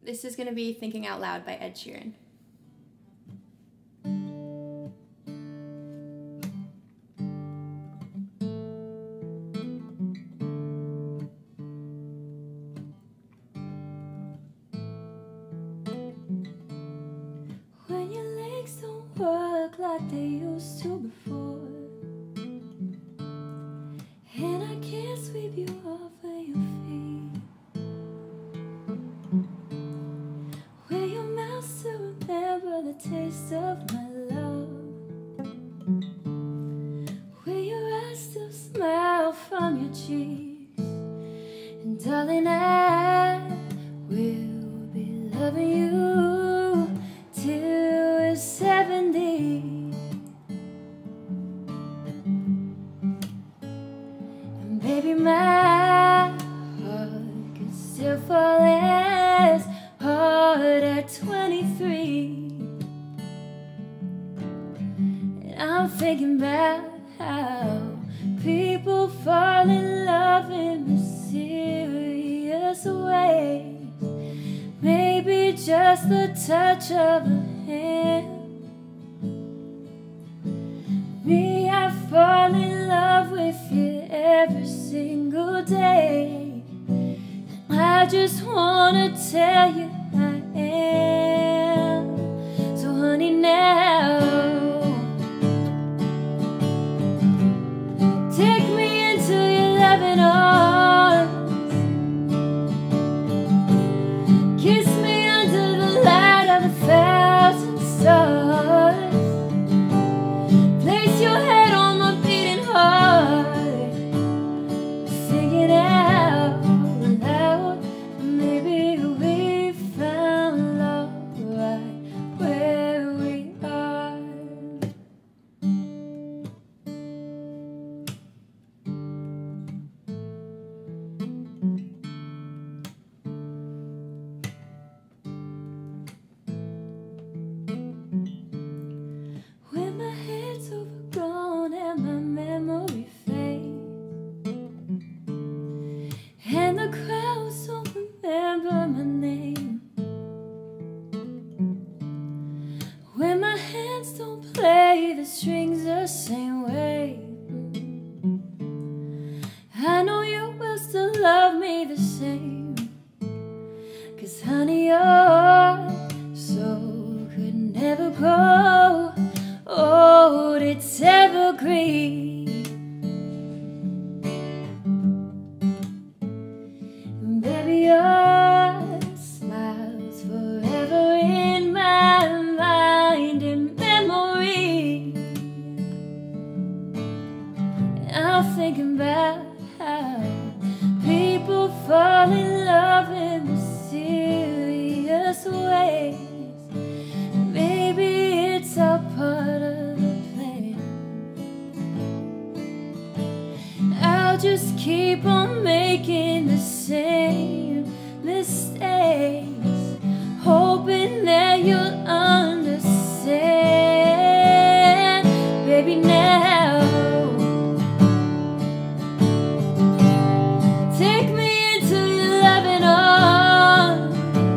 This is going to be Thinking Out Loud by Ed Sheeran. When your legs don't work like they used to before, and I can't sweep you off of your feet, will your mouth still remember the taste of my love? Will your eyes still smile from your cheeks? And darling, I will be loving you till we're 70. And baby, my heart can still fall as hard at 23. And I'm thinking about how people fall in love in mysterious ways. Maybe just the touch of a hand. Me, I fall in love with you every single day. I just wanna tell you I am. So honey, now take me into your loving arms. Kiss me under the light of 1,000 stars. Place your head on my beating heart. Sing it out loud. Maybe we found love right where we are. When my head's overgrown and my memory fades, and the crowds don't remember my name, when my hands don't play the strings the same way, I know you will still love me the same. 'Cause honey, your soul could never grow old, it's evergreen. And baby, your smile's forever in my mind and memory. And I'm thinking about how people fall in love in mysterious ways. Maybe it's all part of the plan. I'll just keep on making the same mistakes, hoping that you'll understand. Baby, now take me into your loving arms.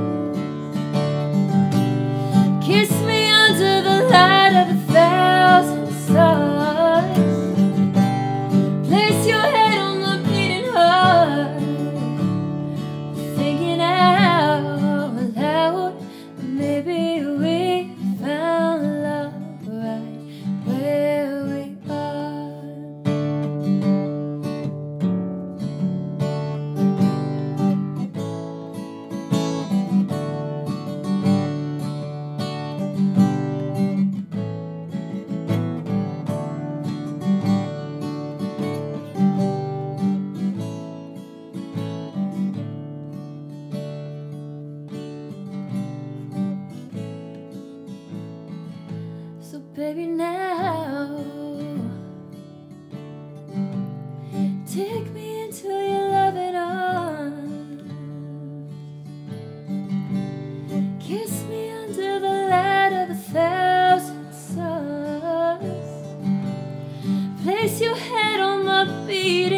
Kiss me under the light of 1,000 stars. Place your head on my beating heart. Thinking out loud. Maybe we found love right where we are. So baby, now take me into your loving arms. Kiss me under the light of 1,000 stars. Place your head on my beating